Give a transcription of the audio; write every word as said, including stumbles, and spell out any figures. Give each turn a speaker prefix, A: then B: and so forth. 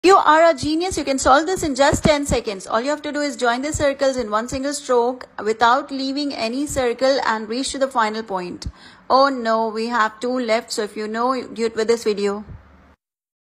A: You are a genius. You can solve this in just ten seconds. All you have to do is join the circles in one single stroke without leaving any circle and reach to the final point. Oh no, we have two left. So if you know, do it with this video.